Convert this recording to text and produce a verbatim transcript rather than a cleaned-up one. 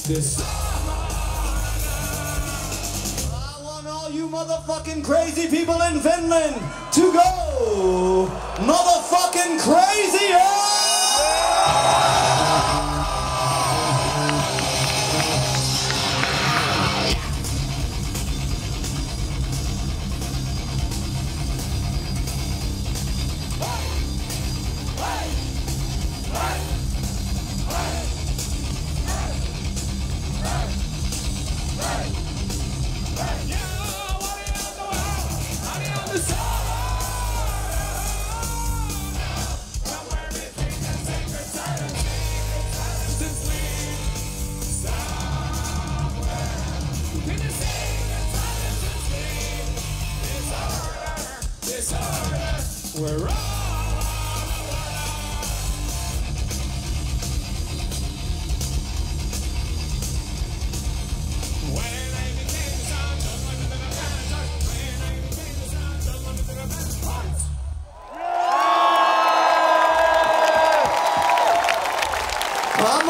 This. I want all you motherfucking crazy people in Finland to go motherfucking crazy! We're on.